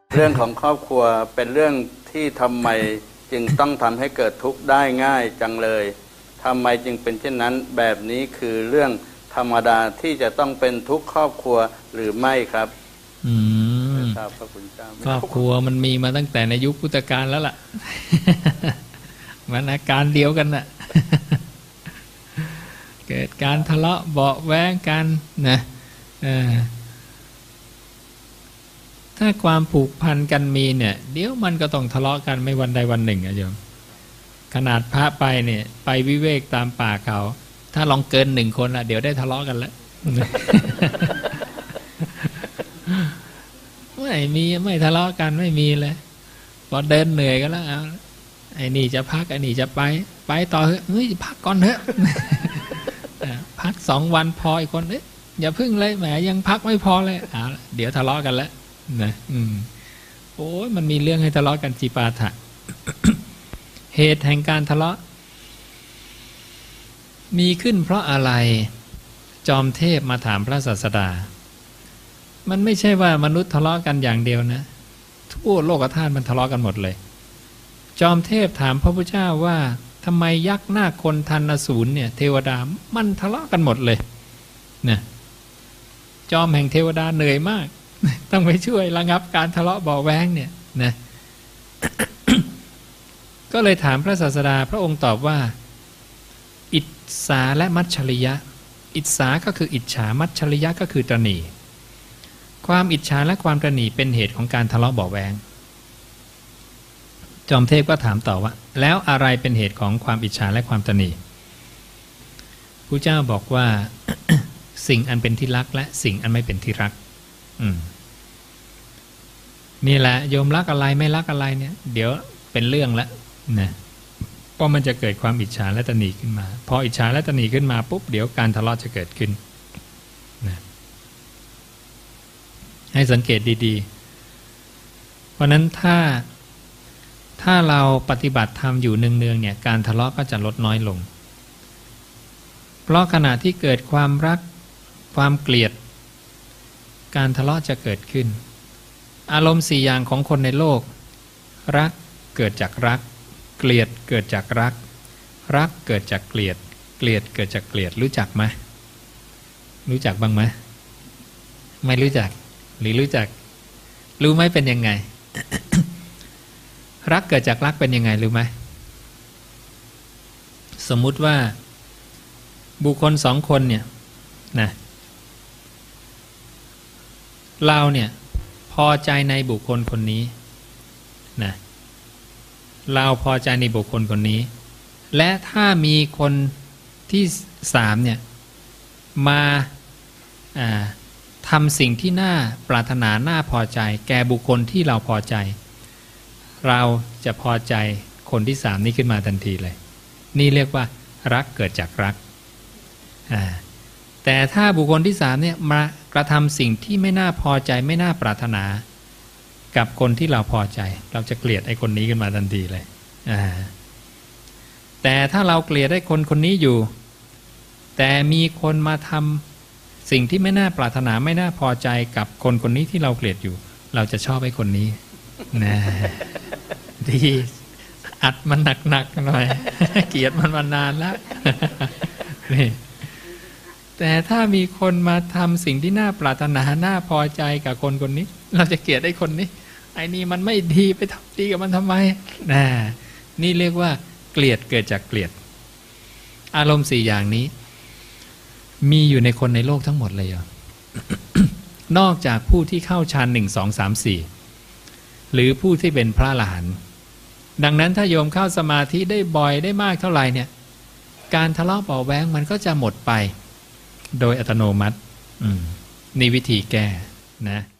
เรื่องของครอบครัวเป็นเรื่องที่ทำไมจึงต้องทำให้เกิดทุกข์ได้ง่ายจังเลยทำไมจึงเป็นเช่นนั้นแบบนี้คือเรื่องธรรมดาที่จะต้องเป็นทุกครอบครัวหรือไม่ครับครับพระคุณเจ้าครอบครัวมันมีมาตั้งแต่ในยุคพุทธกาลแล้วล่ะ มันอาการเดียวกันน่ะ เกิดการทะเลาะเบาะแว้งกันนะถ้าความผูกพันกันมีเนี่ยเดี๋ยวมันก็ต้องทะเลาะกันไม่วันใดวันหนึ่งอะโยมขนาดพระไปเนี่ยไปวิเวกตามป่าเขาถ้าลองเกิน1 คนละเดี๋ยวได้ทะเลาะกันแล้ว ไม่ทะเลาะกันไม่มีเลยพอเดินเหนื่อยกันแล้วเอาไอ้นี่จะพักไอ้นี่จะไปต่อเฮ้ยพักก่อนเถอะ พัก2 วันพออีกคนอย่าพึ่งเลยแหมยังพักไม่พอเลยเดี๋ยวทะเลาะกันแล้วนะโอ้ยมันมีเรื่องให้ทะเลาะกันจีปาถะ เหตุแห่งการทะเลาะมีขึ้นเพราะอะไรจอมเทพมาถามพระศาสดามันไม่ใช่ว่ามนุษย์ทะเลาะกันอย่างเดียวนะทั่วโลกธาตุมันทะเลาะกันหมดเลยจอมเทพถามพระพุทธเจ้าว่าทำไมยักษ์นาคคนทันอสูรเนี่ยเทวดามันทะเลาะกันหมดเลยนะจอมแห่งเทวดาเหนื่อยมากต้องไปช่วยระงับการทะเลาะเบาะแว้งเนี่ยนะ ก็เลยถามพระศาสดาพระองค์ตอบว่าอิจฉาและมัจฉริยะอิจฉาก็คืออิจฉามัจฉริยะก็คือตณีความอิจฉาและความตณีเป็นเหตุของการทะเลาะเบาะแว้งจอมเทพก็ถามต่อว่าแล้วอะไรเป็นเหตุของความอิจฉาและความตณีพระเจ้าบอกว่า สิ่งอันเป็นที่รักและสิ่งอันไม่เป็นที่รักนี่แหละโยมรักอะไรไม่รักอะไรเนี่ยเดี๋ยวเป็นเรื่องละนะเพราะมันจะเกิดความอิจฉาและตณีขึ้นมาพออิจฉาและตณีขึ้นมาปุ๊บเดี๋ยวการทะเลาะจะเกิดขึ้นนะให้สังเกตดีๆเพราะนั้นถ้าเราปฏิบัติธรรมอยู่เนืองๆเนี่ยการทะเลาะก็จะลดน้อยลงเพราะขณะที่เกิดความรักความเกลียดการทะเลาะจะเกิดขึ้นอารมณ์4 อย่างของคนในโลกรักเกิดจากรักเกลียดเกิดจากรักรักเกิดจากเกลียดเกลียดเกิดจากเกลียดรู้จักไหมรู้จักบ้างไหมไม่รู้จักหรือรู้จักรู้ไหมเป็นยังไง รักเกิดจากรักเป็นยังไงรู้ไหมสมมุติว่าบุคคล2 คนเนี่ยนะเราเนี่ยพอใจในบุคคลคนนี้นะเราพอใจในบุคคลคนนี้และถ้ามีคนที่3เนี่ยมาทำสิ่งที่น่าปรารถนาน่าพอใจแก่บุคคลที่เราพอใจเราจะพอใจคนที่3นี้ขึ้นมาทันทีเลยนี่เรียกว่ารักเกิดจากรักแต่ถ้าบุคคลที่3เนี่ยมากระทำสิ่งที่ไม่น่าพอใจไม่น่าปรารถนากับคนที่เราพอใจเราจะเกลียดไอ้คนนี้ขึ้นมาทันทีเลยแต่ถ้าเราเกลียดไอ้คนคนนี้อยู่แต่มีคนมาทำสิ่งที่ไม่น่าปรารถนาไม่น่าพอใจกับคนคนนี้ที่เราเกลียดอยู่เราจะชอบไอ้คนนี้นะดีอัดมันหนักๆหน่อย เกลียดมันมานานแล้ว นี่แต่ถ้ามีคนมาทำสิ่งที่น่าปรารถนาน่าพอใจกับคนคนนี้เราจะเกลียดไอ้คนนี้ไอ้นี่มันไม่ดีไปทำดีกับมันทำไมนี่เรียกว่าเกลียดเกิดจากเกลียดอารมณ์4 อย่างนี้มีอยู่ในคนในโลกทั้งหมดเลยเหรอ นอกจากผู้ที่เข้าฌาน1 2 3 4หรือผู้ที่เป็นพระอรหันต์ดังนั้นถ้าโยมเข้าสมาธิได้บ่อยได้มากเท่าไหร่เนี่ยการทะเลาะเบาะแว้งมันก็จะหมดไปโดยอัตโนมัตินี่วิธีแก้นะ